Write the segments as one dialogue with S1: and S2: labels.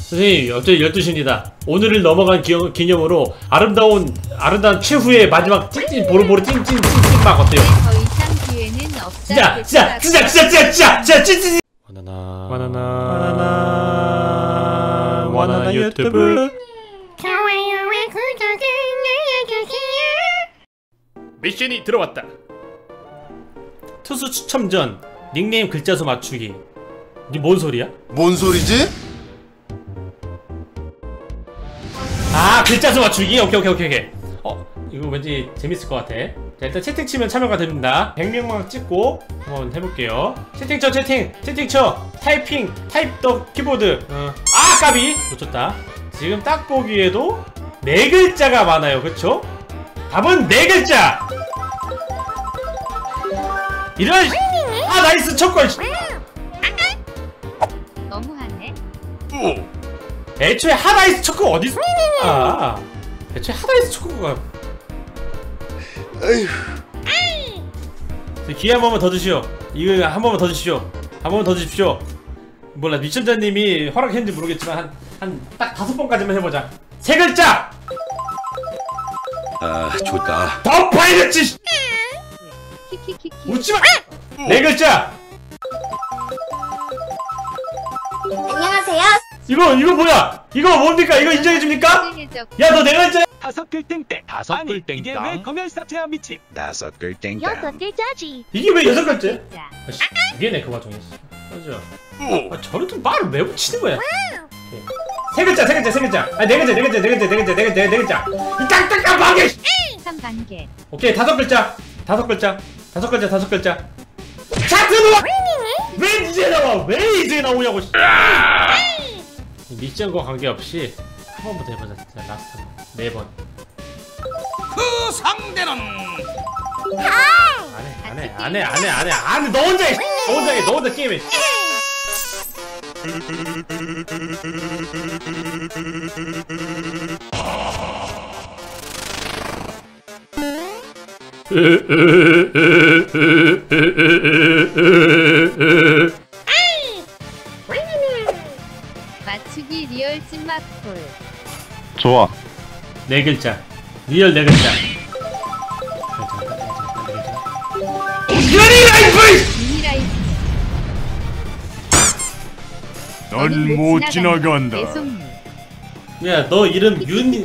S1: 선생님, 어제 12시입니다. 오늘을 넘어간 기념으로 아름다운 최후의 마지막 찐찐 보르보르 찐찐찐찐막 어때요?
S2: 더 이상 기회는 없다.
S1: 진짜 찐찐. 바나나 유튜브.
S2: 좋아요와 구독을 눌러주세요.
S1: 미션이 들어왔다. 투수 추첨전 닉네임 글자수 맞추기. 이게 뭔 소리야?
S3: 뭔 소리지?
S1: 아, 글자수 맞추기? 오케이. 이거 왠지 재밌을 것 같아. 자, 일단 채팅 치면 참여가 됩니다. 100명만 찍고 한번 해볼게요. 채팅 쳐. 타이핑 더 키보드. 아, 까비 놓쳤다. 지금 딱 보기에도 4글자가 많아요. 그쵸? 답은 4글자. 이런. 아, 나이스 첫걸.
S2: 너무하네.
S1: 애초에 하다이스 초코 어디서? 아, 애초에 하다이스 초코가.
S3: 에휴.
S1: 기회 한 번만 더 주시오. 이거 한 번만 더 주시오. 한 번만 더 주십시오. 몰라, 미천자님이 허락했는지 모르겠지만 한 딱 5번까지만 해보자. 3글자.
S3: 아, 좋다.
S1: 더 파이러치.
S2: 키키키키.
S1: 웃지마. 4글자.
S4: 안녕하세요.
S1: 이거 뭐야? 이거 뭡니까? 이거 인정해줍니까? 야, 너 4글자.
S5: 5글땡땡. 아니, 이게 왜 검열 사태야 미친.
S3: 5글땡땡.
S4: 여섯 글자지.
S1: 이게 왜 6글자?
S2: 자,
S1: 아씨, 이게네 그 와중에. 맞아. 아, 저런 좀 말을 왜 붙이는 거야? 3글자. 아, 4글자. 이 딱딱한 방에.
S2: 3단계.
S1: 오케이, 5글자. 차트노! 왜 이제 나와? 왜 이제 나오냐고. 미션과 관계없이 한 번부터 해보자. 진짜 라스트 4번.
S5: 그 상대는
S1: 안 해. 너 혼자 해. 너 혼자 게임해.
S2: 맞추기 리얼 찐막콜.
S6: 좋아.
S1: 4글자. 리얼 4글자.
S2: 미니라이프.
S6: 넌 못 지나간다.
S1: 야, 너 이름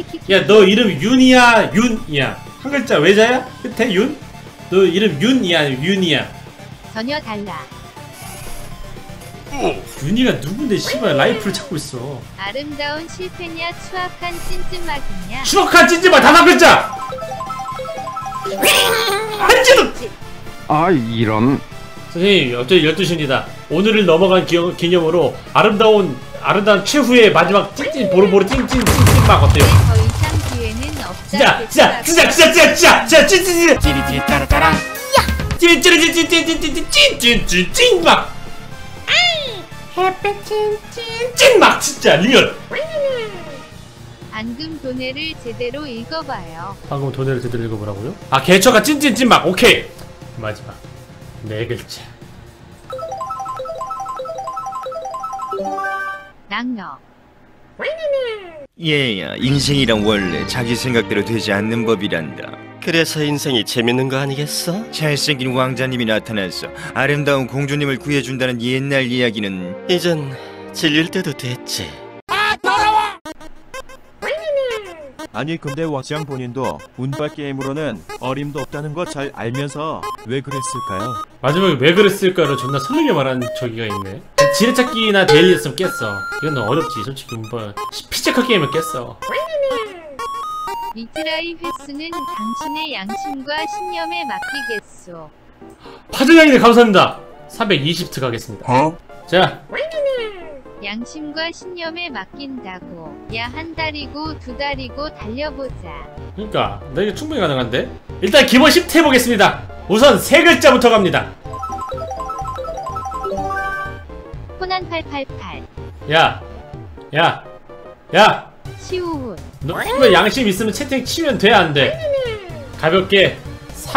S1: 윤이야, 윤이야. 한 글자 외자야? 끝에 윤? 너 이름 윤이야, 윤이야.
S2: 전혀 달라.
S1: 윤이가 누군데 씨발 라이프를 찾고 있어.
S2: 아름다운 실패냐 추악한 찐찐막이냐.
S1: 추억한 찐찐막 5글자. 한지도.
S6: 아, 이런.
S1: 선생님, 어제 12시입니다. 오늘을 넘어간 기념으로 아름다운 최후의 마지막 찐찐 보르보르 찐찐찐찐막 어때요?
S2: 더 이상 기회는 없다.
S1: 진짜 찐찐찐 따라따라. 찐찐찐찐찐찐찐찐찐찐막. 찐찐찐찐막 진짜 리얼.
S2: 방금 도네를 제대로 읽어봐요.
S1: 방금 도네를 제대로 읽어보라고요? 아, 개처가 찐찐찐막. 오케이. 마지막 4글자.
S2: 낭너.
S7: 얘야, 인생이란 원래 자기 생각대로 되지 않는 법이란다.
S8: 그래서 인생이 재밌는 거 아니겠어?
S7: 잘생긴 왕자님이 나타나서 아름다운 공주님을 구해준다는 옛날 이야기는
S8: 이젠 질릴 때도 됐지.
S9: 아니 근데 왁장 본인도 운빨 게임으로는 어림도 없다는 거 잘 알면서 왜 그랬을까요?
S1: 마지막에 왜 그랬을까를 존나 설레게 말한 저기가 있네. 지뢰찾기나 데일리였으면 깼어. 이건 어렵지 솔직히. 뭐 피지컬 게임을 깼어.
S2: 리트라이 횟수는 당신의 양심과 신념에 맡기겠소.
S1: 파전양이네 감사합니다. 420트 가겠습니다. 자,
S2: 양심과 신념에 맡긴다고. 야, 1달이고 2달이고 달려보자.
S1: 그러니까 나 이거 충분히 가능한데. 일단 기본 10트 해보겠습니다. 우선 3글자부터 갑니다.
S2: 코난 888.
S1: 야
S2: 시우훈.
S1: 너 정말 양심 있으면 채팅 치면 돼, 안 돼? 가볍게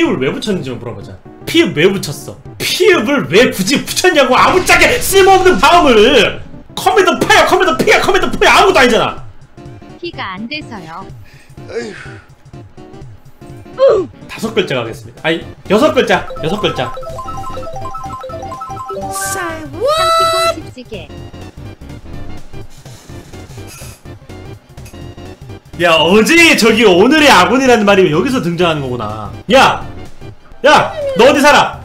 S1: 피읍을 왜 붙였는지만 물어보자. 피읍 왜 붙였어? 피읍을 왜 굳이 붙였냐고. 아무짝에 쓸모없는 다음을. 컴퓨터 파야 컴퓨터 피야 컴퓨터 포야 아무것도 아니잖아.
S2: 피가 안 돼서요.
S1: 5글자 가겠습니다. 아니 6글자 6글자.
S2: 참치콩 집지게.
S1: 야 어제 저기 오늘의 아군이라는 말이 여기서 등장하는 거구나. 야 너 어디 살아?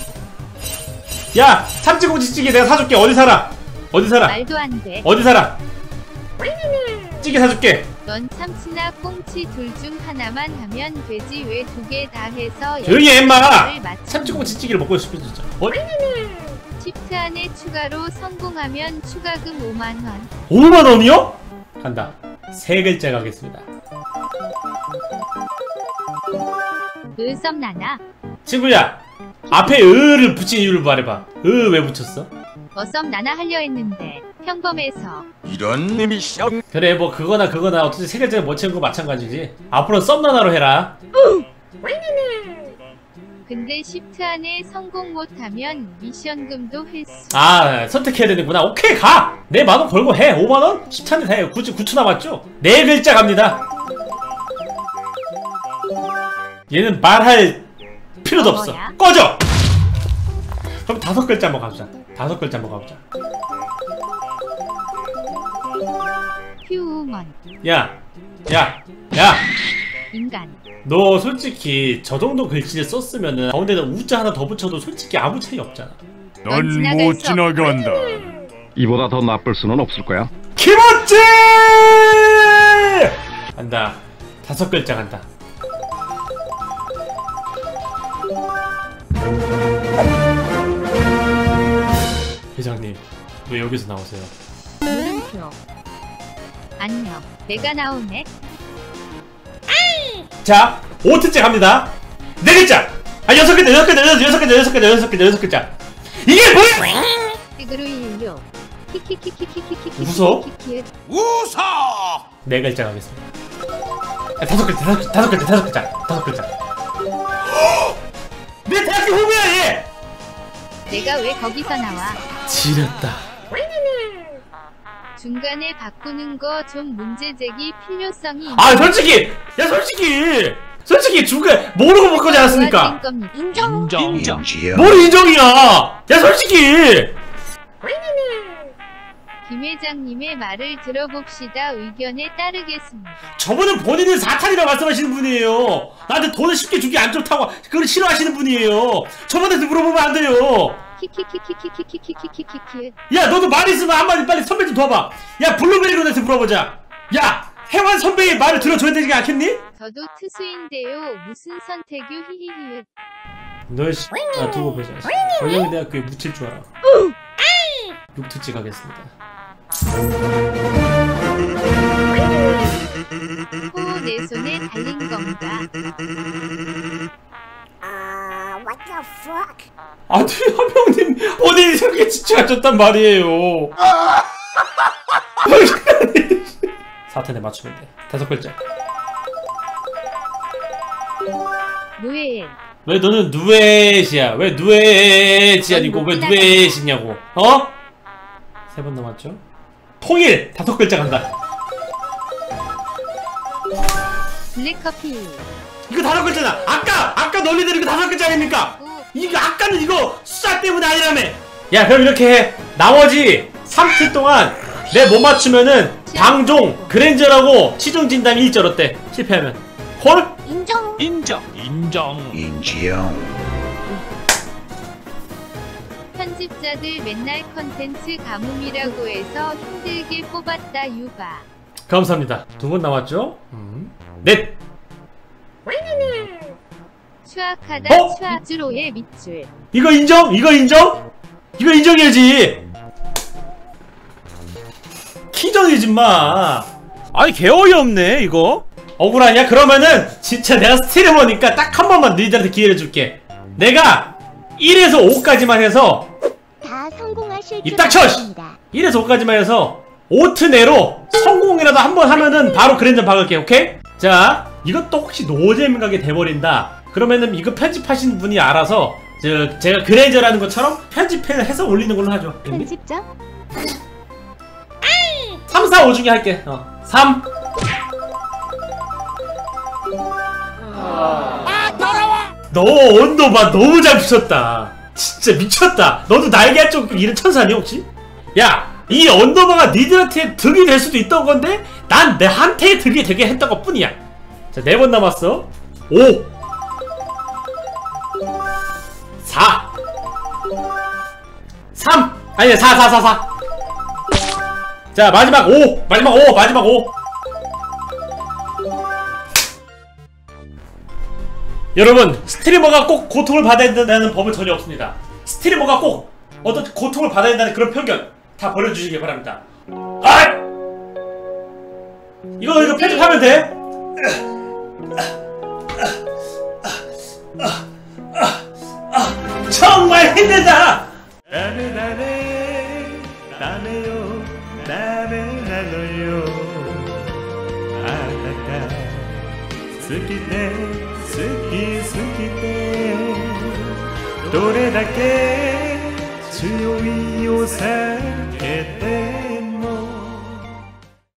S1: 야 참치콩찌개 내가 사줄게. 어디 살아? 어디 살아?
S2: 말도 안 돼.
S1: 어디 살아? 찌개 사줄게.
S2: 넌 참치나 꽁치 둘 중 하나만 하면 되지 왜 2개 다 해서
S1: 조용히 해 임마.
S2: 10개를 맞추는
S1: 참치콩찌개를 먹고 싶어 진짜.
S2: 시프트 안에 추가로 성공하면 추가금 5만원.
S1: 5만원이요? 간다. 3글자 가겠습니다.
S2: 으썸나나.
S1: 친구야 앞에 으를 붙인 이유를 말해봐. 으 왜 붙였어?
S2: 어썸나나 하려 했는데 평범해서.
S3: 이런
S8: 미션.
S1: 그래 뭐 그거나 어차피 3글자를 못 채운 거 마찬가지지. 앞으로 썸나나로 해라.
S2: 근데 시프트 안에 성공 못하면 미션금도 횟수.
S1: 아 선택해야 되는구나. 오케이 가! 내 만원 걸고 해. 5만원? 10차인데 다 해. 굳이 9초 남았죠? 4글자 갑니다. 얘는 말할 필요도 없어.
S2: 뭐야?
S1: 꺼져! 그럼 5글자 한번 가보자. 5글자 한번 가보자.
S2: 휴먼.
S1: 야
S2: 인간.
S1: 너 솔직히 저 정도 글씨를 썼으면은 가운데다 우자 하나 더 붙여도 솔직히 아무 차이 없잖아.
S2: 넌 못
S6: 지나간다. 이보다 더 나쁠 수는 없을 거야.
S1: 키모찌! 간다. 5글자 간다. 회장님 왜 여기서 나오세요?
S2: 물음표. 안녕. 내가 나오네.
S1: 자 5트째 갑니다. 4글자! 아 6글자 이게 뭐야!
S2: 띠그루 일료. 키키키키키키키키.
S1: 웃어?
S3: 웃어
S1: 4글자 가겠습니다. 아, 5글자 내 대학교 후배야 얘!
S2: 내가 왜 거기서 나와?
S1: 지렸다.
S2: 중간에 바꾸는 거 좀 문제제기 필요성이 있는
S1: 아 솔직히 중간 모르고 바꾸지 않았습니까?
S2: 겁니다.
S5: 인정.
S1: 뭘 인정이야! 야 솔직히!
S2: 김 회장님의 말을 들어봅시다. 의견에 따르겠습니다.
S1: 저분은 본인은 사탄이라고 말씀하시는 분이에요. 나한테 돈을 쉽게 주기 안 좋다고 그걸 싫어하시는 분이에요. 저분한테 물어보면 안 돼요.
S2: 키키키키키키키키키키키키.
S1: 야 너도 말 있으면 한마디 빨리 선배 좀 도와봐. 야 블루베리론한테 물어보자. 야 해완 선배의 말을 들어줘야 되지 않겠니?
S2: 저도 투수인데요. 무슨 선택유 히히히읒.
S1: 너 씨, 나 두고 보자. 원영대학교에 묻힐 줄 알아. 6트째 가겠습니다.
S2: 호 내 손에 달린 건가?
S1: 아니 한명님 본인이 저렇게 지쳐하셨단 말이에요. 사탄에 맞추면 돼. 5글자.
S2: 노엘.
S1: 왜 너는 누에시야? 왜 누에지 아니고 왜 누에시냐고? 어? 3번 남았죠? 통일! 5글자 간다.
S2: 블랙커피.
S1: 이거 5글자잖아. 아까 너희들 이거 5글자 아닙니까? 이거 아까는 이거 숫자 때문에 아니라며. 야 그럼 이렇게 해. 나머지 3트 동안 내 못 맞추면은 방종 그랜저라고 시중 진담이 1절 어때? 실패하면 콜?
S4: 인정.
S5: 인정.
S2: 편집자들 맨날 컨텐츠 가뭄이라고 해서 힘들게 뽑았다 유바.
S1: 감사합니다. 2분 남았죠? 넷!
S2: 추악하다
S1: 어?
S2: 추악즈로의 밑줄.
S1: 이거 인정? 이거 인정? 이거 인정해야지. 키정이지 마. 아니 개 어이없네 이거. 억울하냐? 그러면은 진짜 내가 스트리머니까 딱 한 번만 너희들한테 기회를 줄게. 내가 1에서 5까지만 해서
S4: 다 성공하실
S1: 입 닥쳐! 1에서 5까지만 해서 5트 내로 성공이라도 한 번 하면은 바로 그랜저 박을게. 오케이? 자, 이것도 혹시 노잼 가게 돼버린다 그러면은 이거 편집하신 분이 알아서 제가 그랜저라는 것처럼 편집을 해서 올리는 걸로 하죠.
S4: 편집자?
S1: 3, 4, 5 중에 할게. 3. 너 온도봐 너무 잘 붙였다. 진짜 미쳤다. 너도 날개 쪽 이런 천사니 혹시? 야, 이 언더바가 니들한테 득이 될 수도 있던 건데 난 내한테 득이 되게 했던 것 뿐이야. 자, 4번 남았어. 5 4 3 아니야 4 자, 마지막 5 마지막 5 여러분, 스트리머가 꼭 고통을 받아야 된다는 법은 전혀 없습니다. 스트리머가 꼭 어떤 고통을 받아야 된다는 그런 편견 다 버려주시기 바랍니다. 아! 이거 편집하면 돼. 정말 힘들다.
S10: どれだけ強いをさ